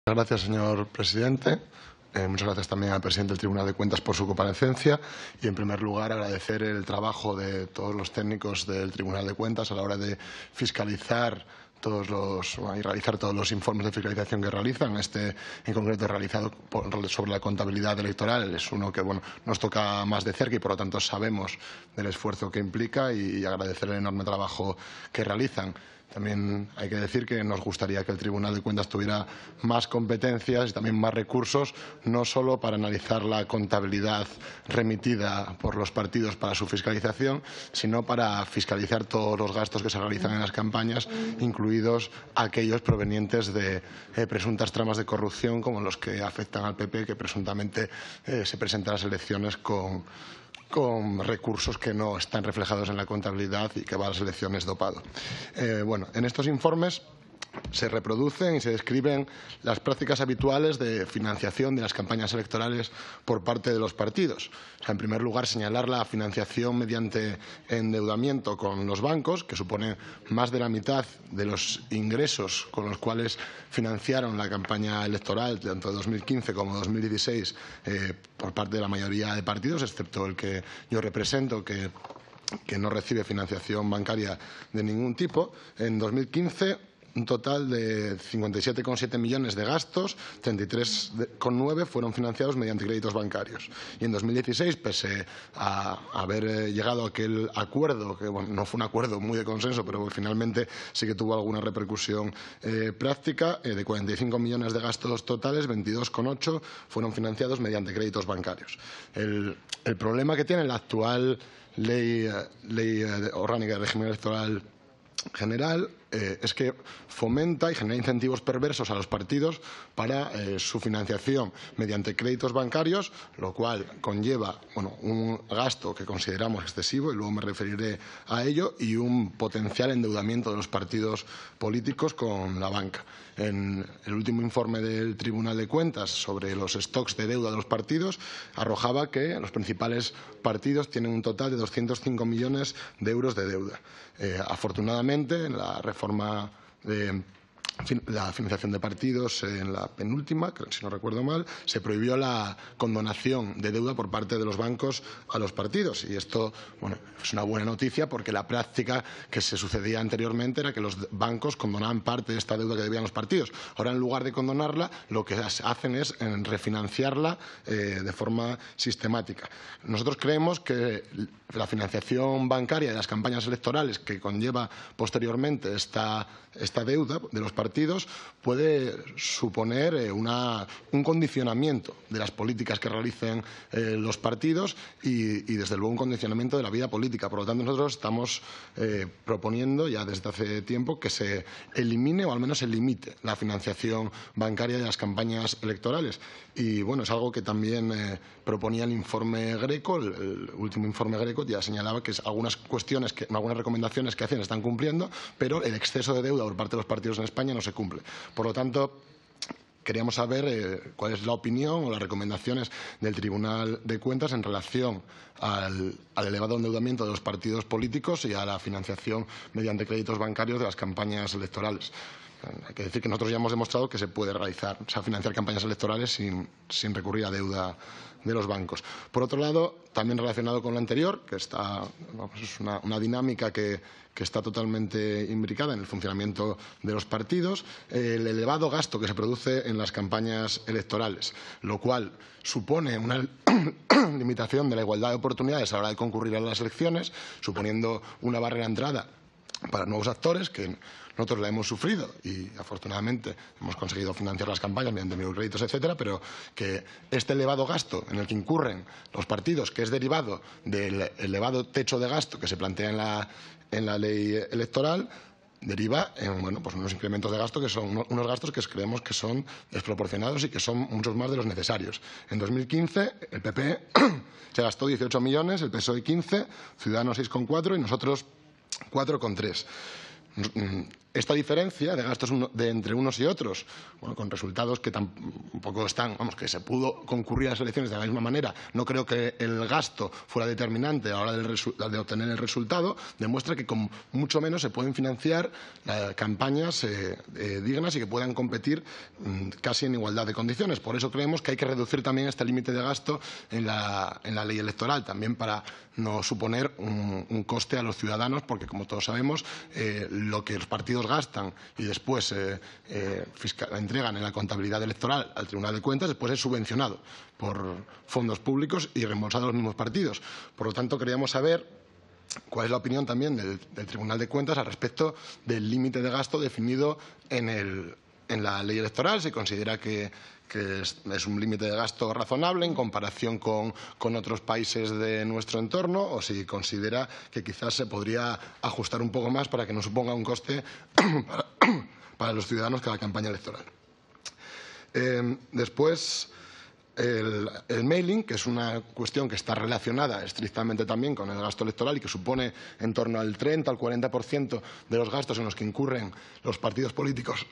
Gracias, señor presidente. Muchas gracias también al presidente del Tribunal de Cuentas por su comparecencia y, en primer lugar, agradecer el trabajo de todos los técnicos del Tribunal de Cuentas a la hora de fiscalizar y realizar todos los informes de fiscalización que realizan. Este, en concreto, realizado sobre la contabilidad electoral. Es uno que nos toca más de cerca y, por lo tanto, sabemos del esfuerzo que implica y agradecer el enorme trabajo que realizan. También hay que decir que nos gustaría que el Tribunal de Cuentas tuviera más competencias y también más recursos, no solo para analizar la contabilidad remitida por los partidos para su fiscalización, sino para fiscalizar todos los gastos que se realizan en las campañas, incluidos aquellos provenientes de presuntas tramas de corrupción, como los que afectan al PP, que presuntamente se presenta a las elecciones con recursos que no están reflejados en la contabilidad y que va a las elecciones dopado. En estos informes se reproducen y se describen las prácticas habituales de financiación de las campañas electorales por parte de los partidos. En primer lugar, señalar la financiación mediante endeudamiento con los bancos, que supone más de la mitad de los ingresos con los cuales financiaron la campaña electoral, tanto de 2015 como de 2016, por parte de la mayoría de partidos, excepto el que yo represento, que no recibe financiación bancaria de ningún tipo. En 2015, un total de 57,7 millones de gastos, 33,9 fueron financiados mediante créditos bancarios. Y en 2016, pese a haber llegado a aquel acuerdo, que no fue un acuerdo muy de consenso, pero finalmente sí que tuvo alguna repercusión práctica, de 45 millones de gastos totales, 22,8 fueron financiados mediante créditos bancarios. El problema que tiene la actual ley orgánica de régimen electoral general es que fomenta y genera incentivos perversos a los partidos para su financiación mediante créditos bancarios, lo cual conlleva un gasto que consideramos excesivo, y luego me referiré a ello, y un potencial endeudamiento de los partidos políticos con la banca. En el último informe del Tribunal de Cuentas sobre los stocks de deuda de los partidos arrojaba que los principales partidos tienen un total de 205 millones de euros de deuda. Afortunadamente, en la reforma de la financiación de partidos, en la penúltima, si no recuerdo mal, se prohibió la condonación de deuda por parte de los bancos a los partidos. Y esto es una buena noticia, porque la práctica que se sucedía anteriormente era que los bancos condonaban parte de esta deuda que debían los partidos. Ahora, en lugar de condonarla, lo que hacen es refinanciarla de forma sistemática. Nosotros creemos que la financiación bancaria de las campañas electorales que conlleva posteriormente esta deuda de los partidos puede suponer un condicionamiento de las políticas que realicen los partidos y, desde luego, un condicionamiento de la vida política. Por lo tanto, nosotros estamos proponiendo ya desde hace tiempo que se elimine, o al menos se limite, la financiación bancaria de las campañas electorales. Y es algo que también proponía el informe Greco. El último informe Greco ya señalaba que algunas recomendaciones que hacen están cumpliendo, pero el exceso de deuda por parte de los partidos en España no se cumple. Por lo tanto, queríamos saber cuál es la opinión o las recomendaciones del Tribunal de Cuentas en relación al elevado endeudamiento de los partidos políticos y a la financiación mediante créditos bancarios de las campañas electorales. Hay que decir que nosotros ya hemos demostrado que se puede financiar campañas electorales sin recurrir a deuda de los bancos. Por otro lado, también relacionado con lo anterior, que es una dinámica que está totalmente imbricada en el funcionamiento de los partidos, el elevado gasto que se produce en las campañas electorales, lo cual supone una limitación de la igualdad de oportunidades a la hora de concurrir a las elecciones, suponiendo una barrera de entrada para nuevos actores, que nosotros la hemos sufrido y, afortunadamente, hemos conseguido financiar las campañas mediante microcréditos, etcétera, pero que este elevado gasto en el que incurren los partidos, que es derivado del elevado techo de gasto que se plantea en la ley electoral, deriva en unos incrementos de gasto que son unos gastos que creemos que son desproporcionados y que son muchos más de los necesarios. En 2015, el PP se gastó 18 millones, el PSOE 15, Ciudadanos 6,4 y nosotros 4,3. esta diferencia de gastos entre unos y otros, bueno, con resultados que tampoco están, vamos, que se pudo concurrir a las elecciones de la misma manera, no creo que el gasto fuera determinante a la hora de obtener el resultado, demuestra que con mucho menos se pueden financiar campañas dignas y que puedan competir casi en igualdad de condiciones. Por eso creemos que hay que reducir también este límite de gasto en la ley electoral, también para no suponer un coste a los ciudadanos, porque, como todos sabemos, lo que los partidos gastan y después entregan en la contabilidad electoral al Tribunal de Cuentas, después es subvencionado por fondos públicos y reembolsado a los mismos partidos. Por lo tanto, queríamos saber cuál es la opinión también del Tribunal de Cuentas al respecto del límite de gasto definido en la ley electoral. Se considera que es un límite de gasto razonable en comparación con otros países de nuestro entorno, o si considera que quizás se podría ajustar un poco más para que no suponga un coste para los ciudadanos cada campaña electoral. Después, el mailing, que es una cuestión que está relacionada estrictamente también con el gasto electoral y que supone en torno al 30 al 40% de los gastos en los que incurren los partidos políticos,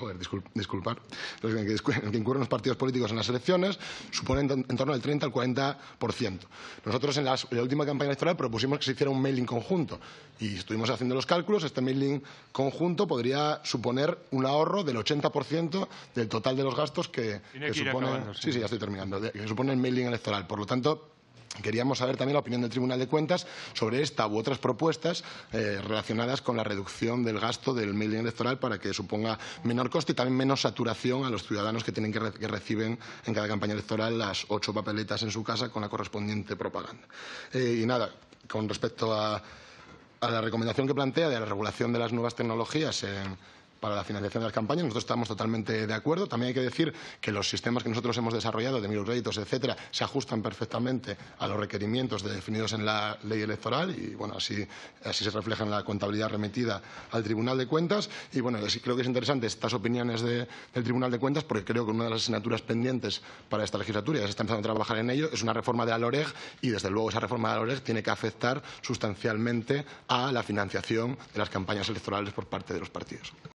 en que incurren los partidos políticos en las elecciones, supone en torno al 30 al 40%. Nosotros en la última campaña electoral propusimos que se hiciera un mailing conjunto y estuvimos haciendo los cálculos. Este mailing conjunto podría suponer un ahorro del 80% del total de los gastos que supone. Sí, ya estoy terminando. Que supone el mailing electoral. Por lo tanto, queríamos saber también la opinión del Tribunal de Cuentas sobre esta u otras propuestas relacionadas con la reducción del gasto del mailing electoral para que suponga menor coste y también menos saturación a los ciudadanos que reciben en cada campaña electoral las 8 papeletas en su casa con la correspondiente propaganda. Y nada, con respecto a la recomendación que plantea de la regulación de las nuevas tecnologías para la financiación de las campañas, nosotros estamos totalmente de acuerdo. También hay que decir que los sistemas que nosotros hemos desarrollado de microcréditos, etcétera, se ajustan perfectamente a los requerimientos definidos en la ley electoral y, bueno, así se refleja en la contabilidad remitida al Tribunal de Cuentas. Y, bueno, creo que es interesante estas opiniones del Tribunal de Cuentas, porque creo que una de las asignaturas pendientes para esta legislatura, ya se está empezando a trabajar en ello, es una reforma de la LOREG y, desde luego, esa reforma de la LOREG tiene que afectar sustancialmente a la financiación de las campañas electorales por parte de los partidos.